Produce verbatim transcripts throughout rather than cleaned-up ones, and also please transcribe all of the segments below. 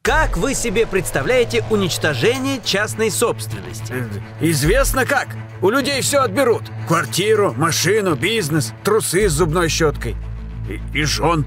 Как вы себе представляете уничтожение частной собственности? Известно как. У людей все отберут. Квартиру, машину, бизнес, трусы с зубной щеткой. И, и жен.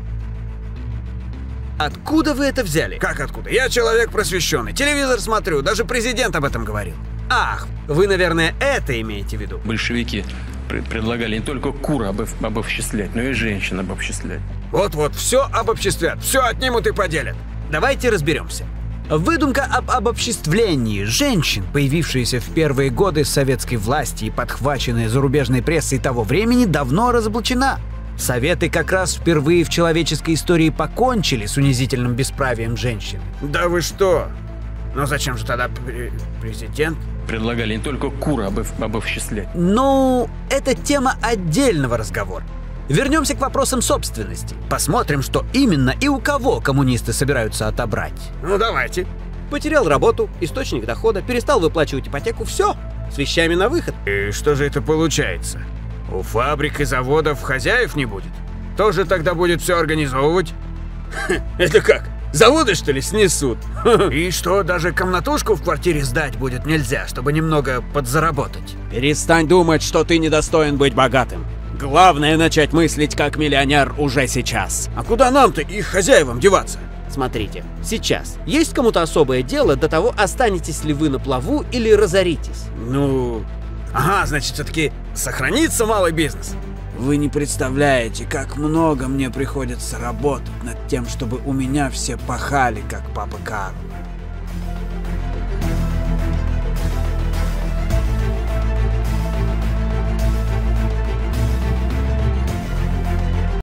Откуда вы это взяли? Как откуда? Я человек просвещенный. Телевизор смотрю, даже президент об этом говорил. Ах, вы, наверное, это имеете в виду? Большевики предлагали не только кур обов обобществлять, но и женщин обобществлять. Вот-вот, все обобществят, все отнимут и поделят. Давайте разберемся. Выдумка об обобществлении женщин, появившаяся в первые годы советской власти и подхваченная зарубежной прессой того времени, давно разоблачена. Советы как раз впервые в человеческой истории покончили с унизительным бесправием женщин. Да вы что? Ну зачем же тогда президент? Предлагали не только кур обов обобществлять. Ну, это тема отдельного разговора. Вернемся к вопросам собственности. Посмотрим, что именно и у кого коммунисты собираются отобрать. Ну давайте. Потерял работу, источник дохода, перестал выплачивать ипотеку, все, с вещами на выход. И что же это получается? У фабрик и заводов хозяев не будет? Кто же тогда будет все организовывать? Это как? Заводы, что ли, снесут? И что, даже комнатушку в квартире сдать будет нельзя, чтобы немного подзаработать? Перестань думать, что ты недостоин быть богатым. Главное начать мыслить как миллионер уже сейчас. А куда нам-то их хозяевам деваться? Смотрите, сейчас есть кому-то особое дело до того, останетесь ли вы на плаву или разоритесь? Ну... Ага, значит, все-таки сохранится малый бизнес. Вы не представляете, как много мне приходится работать над тем, чтобы у меня все пахали, как папа Карло.